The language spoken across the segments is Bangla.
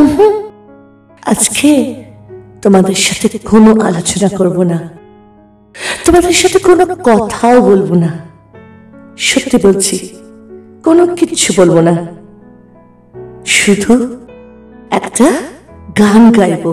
আজকে তোমাদের সাথে কোনো আলোচনা করব না, তোমাদের সাথে কোনো কথাও বলবো না। সত্যি বলছি, কোনো কিছু বলবো না, শুধু একটা গান গাইব।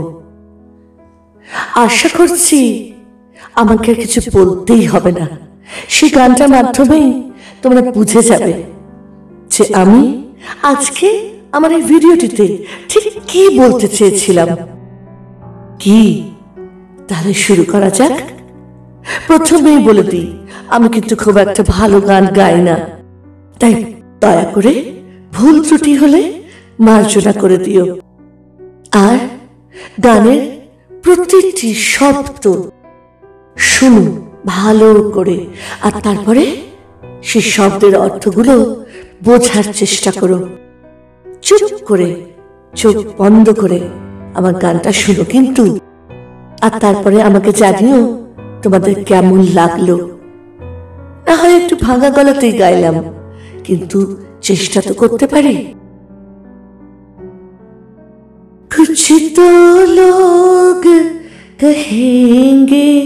আশা করছি আমাকে কিছু বলতেই হবে না, সেই গানটার মাধ্যমেই তোমরা বুঝে যাবে যে আমি আজকে আমার এই ভিডিওটিতে ঠিক কি বলতে চেয়েছিলাম। কি, তাহলে শুরু করা যাক। প্রথমেই বলে দিই, আমি কিন্তু খুব একটা ভালো গান গাই না, তাই দয়া করে ভুল ত্রুটি হলে মার্জনা করে দিও। আর গানের প্রতিটি শব্দ শুনো ভালো করে, আর তারপরে সেই শব্দের অর্থগুলো বোঝার চেষ্টা করো। চুপ করে চোখ বন্ধ করে আমার গানটা শুনো কিন্তু, আর তারপরে আমাকে জানিও তোমাদের কেমন লাগলো। না হয় একটু ভাঙা গলাতেই গাইলাম, কিন্তু চেষ্টা তো করতে পারি। कुछ तो लोग कहेंगे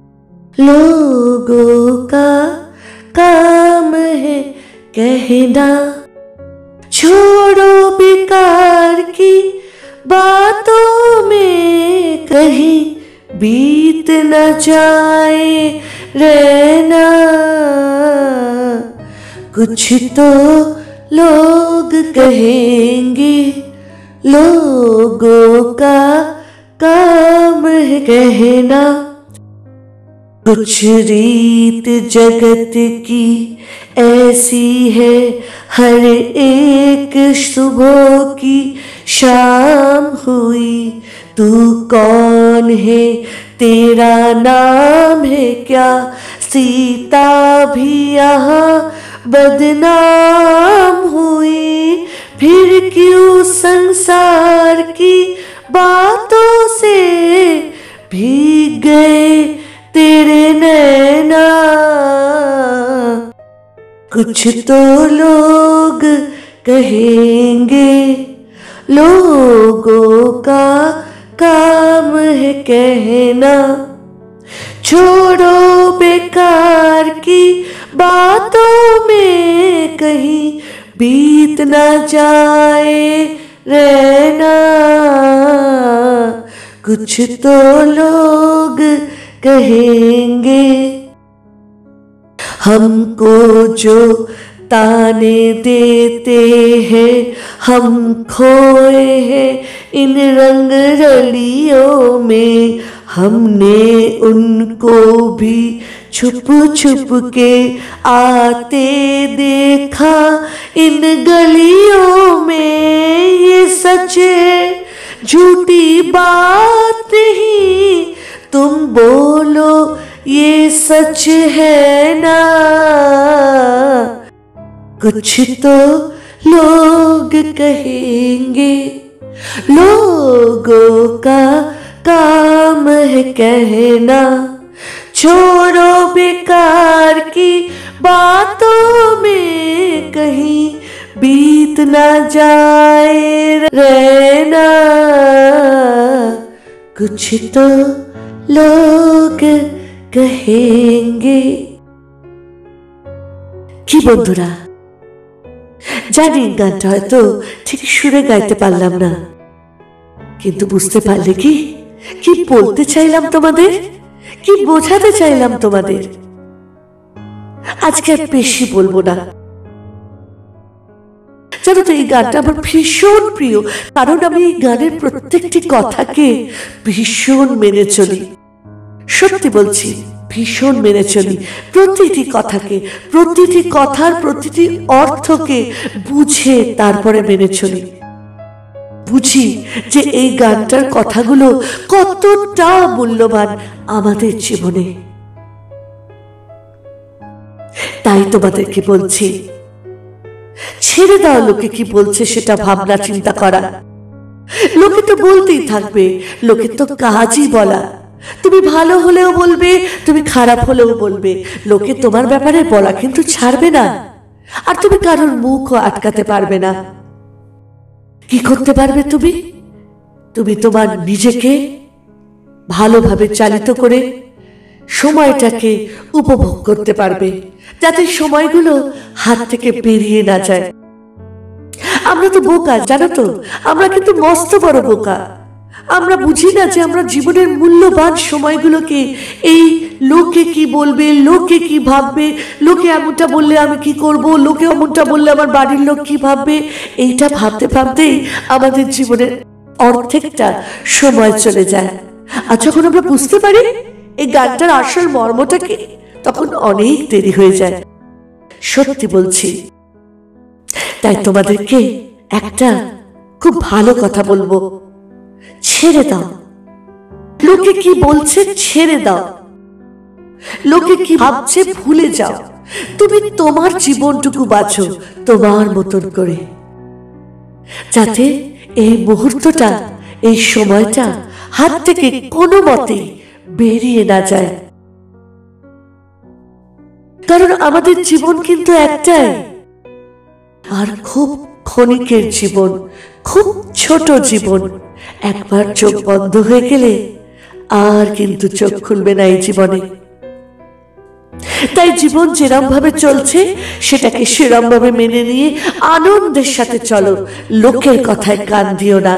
लोगों का काम है कहना, छोड़ो बेकार की बातों में कहीं बीत न जाए रहना। कुछ तो लोग कहेंगे लोगों का काम है कहना, कुछ रीत जगत की ऐसी है हर एक सुबह की शाम हुई। तू कौन है, तेरा नाम है क्या, सीता भी यहाँ बदनाम हुई। फिर क्यों संसार की बातों से भीग गए तेरे नैना। कुछ तो लोग कहेंगे लोगों का काम है कहना, छोड़ो बेकार की बातों में कहीं बीत न जाए रहना। कुछ तो लोग कहेंगे हमको जो ताने देते हैं, हम खोए हैं इन रंग रलियों में। हमने उनको भी छुप छुप के आते देखा इन गलियों में। ये सच है झूठी बात नहीं, तुम बोलो ये सच है ना। कुछ तो लोग कहेंगे लोगों का काम है कहना, छोड़ो बेकार की बातों में कहीं बीत न जाए रहना। कुछ तो लोग कहेंगे। কি বন্ধুরা, জানি গানটা হয়তো ঠিক সুরে গাইতে পারলাম না, কিন্তু বুঝতে পারলে কি কি বলতে চাইলাম তোমাদের, কি বোঝাতে চাইলাম তোমাদের। আজকে আর বেশি বলবো না। জানো তো, এই গানটা আমার ভীষণ প্রিয়, কারণ আমি এই গানের প্রত্যেকটি কথাকে ভীষণ মেনে চলি। সত্যি বলছি, ভীষণ মেনে চলি প্রতিটি কথাকে, প্রতিটি কথার প্রতিটি অর্থকে বুঝে তারপরে মেনে চলি। বুঝি যে এই গানটার কথাগুলো কতটা মূল্যবান আমাদের জীবনে। তাই তোমাদেরকে বলছি, ছেড়ে দাও লোকে কি বলছে সেটা ভাবনা চিন্তা করা। লোকে তো বলতেই থাকবে, লোকের তো কাজই বলা। তুমি ভালো হলেও বলবে, তুমি খারাপ হলেও বলবে, লোকে তোমার ব্যাপারে বলা কিন্তু ছাড়বে না। আর তুমি কারোর মুখও আটকাতে পারবে না। কি করতে পারবে তুমি? তুমি তোমার নিজেকে ভালোভাবে চালিত করে সময়টাকে উপভোগ করতে পারবে, যাতে সময়গুলো হাত থেকে বেরিয়ে না যায়। আমরা তো বোকা, জানো তো, আমরা কিন্তু মস্ত বড় বোকা। আমরা বুঝি না যে আমরা জীবনের মূল্যবান সময়গুলোকে এই লোকে কি বলবে, লোকে কি ভাববে, লোকে এমনটা বললে আমি কি করব, লোকে এমনটা বললে আমার বাড়ির লোক কি ভাববে, এইটা ভাবতে ভাবতেই আমাদের জীবনের অর্ধেকটা সময় চলে যায়। আর যখন আমরা বুঝতে পারি এই গানটার আসল মর্মটা কি, তখন অনেক দেরি হয়ে যায়। সত্যি বলছি। তাই তোমাদেরকে একটা খুব ভালো কথা বলবো, ছেড়ে দাও। লোকে কি বলছে ছেড়ে দাও, লোকে কি ভাবছে ভুলে যাও। তুমি তোমার জীবনটুকু বাঁচো তোমার মতন করে, যাতে এই মুহূর্তটা, এই সময়টা হাত থেকে কোনো মতেই বেরিয়ে না যায়। কারণ আমাদের জীবন কিন্তু একটাই, আর খুব ক্ষণিকের জীবন, খুব ছোট জীবন। একবার চোখ বন্ধ হয়ে গেলে আর কিন্তু চোখ খুলবে না এই জীবনে। তাই জীবন যেরম ভাবে চলছে সেটাকে সেরম ভাবে মেনে নিয়ে আনন্দের সাথে চলো, লোকের কথায় কান দিও না।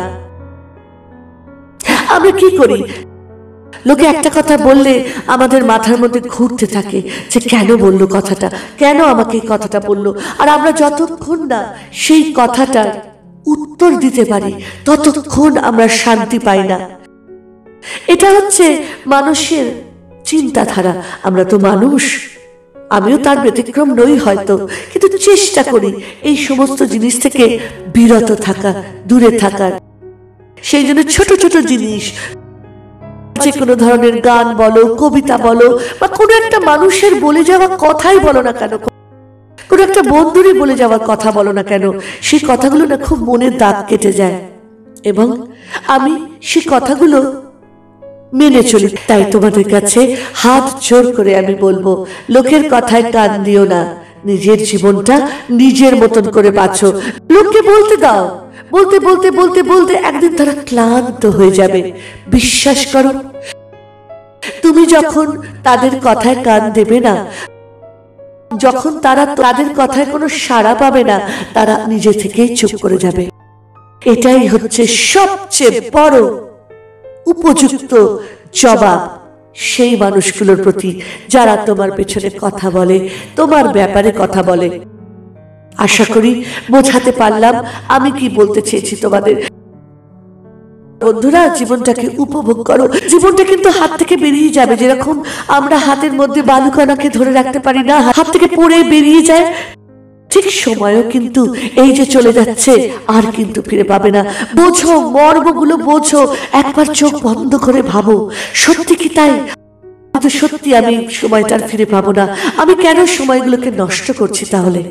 আমরা কি করি, লোকে একটা কথা বললে আমাদের মাথার মধ্যে ঘুরতে থাকে যে কেন বললো কথাটা, কেন আমাকে এই কথাটা বললো। আর আমরা যতক্ষণ না সেই কথাটার উত্তর দিতে পারি ততক্ষণ আমরা শান্তি পাই না। এটা হচ্ছে মানুষের চিন্তাধারা। আমরা তো মানুষ, আমিও তার ব্যতিক্রম নই হয়তো, কিন্তু চেষ্টা করি এই সমস্ত জিনিস থেকে বিরত থাকা, দূরে থাকার। সেই জন্য ছোট ছোট জিনিস, যে কোনো ধরনের গান বলো, কবিতা বলো, বা কোনো একটা মানুষের বলে যাওয়া কথাই বলো না কেন, কোনো একটা বন্ধুরই বলে যাওয়ার কথা বলো না কেন, সেই কথাগুলো না খুব মনের দাগ কেটে যায়, এবং আমি সেই কথাগুলো মেনে চলি। তাই তোমাদের কাছে হাত জোর করে আমি বলবো, লোকের কথায় কান দিও না, নিজের জীবনটা নিজের মতন করে বাঁচো। লোককে বলতে দাও, বলতে বলতে বলতে বলতে একদিন তারা ক্লান্ত হয়ে যাবে। বিশ্বাস করো, তুমি যখন তাদের কথায় কান দেবে না, যখন তারা তাদের কথায় কোনো সাড়া পাবে না, তারা নিজে থেকেই চুপ করে যাবে। এটাই হচ্ছে সবচেয়ে বড় উপযুক্ত জবাব সেই মানুষগুলোর প্রতি যারা তোমার পেছনে কথা বলে, তোমার ব্যাপারে কথা বলে। আশা করি বোঝাতে পারলাম আমি কি বলতে চেয়েছি তোমাদের। বন্ধুরা, জীবনটাকে উপভোগ করো। জীবনটা কিন্তু হাত থেকে বেরিয়ে যাবে, যেরকম আমরা হাতের মধ্যে বালুকণাকে ধরে রাখতে পারি না, হাত থেকে পড়ে বেরিয়ে যায়, ঠিক সময়ও কিন্তু এই যে চলে যাচ্ছে আর কিন্তু ফিরে পাবে না। বোঝো, মর্মগুলো বোঝো, একবার চোখ বন্ধ করে ভাবো, সত্যি কি তাই? সত্যি আমি সময়টার ফিরে পাবো না, আমি কেন সময়গুলোকে নষ্ট করছি? তাহলে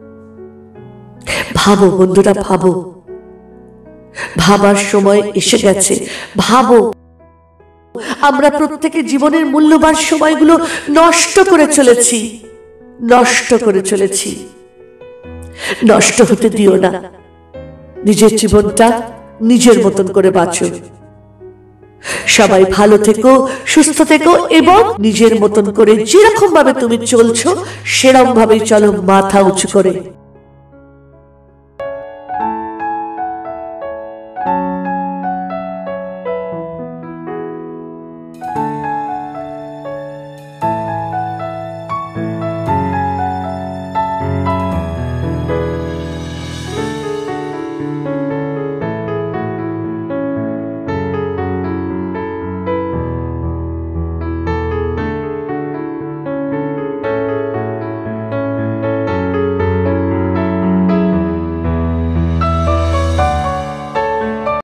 ভাবো বন্ধুরা, ভাবো, ভাবার সময় এসে গেছে। ভাবো, আমরা প্রত্যেকে জীবনের মূল্যবান সময়গুলো নষ্ট করে চলেছি, নষ্ট করে চলেছি। নষ্ট হতে দিও না, নিজের জীবনটা নিজের মতন করে বাঁচো। সবাই ভালো থেকো, সুস্থ থেকো, এবং নিজের মতন করে যেরকম ভাবে তুমি চলছো সেরকম ভাবেই চলো, মাথা উঁচু করে।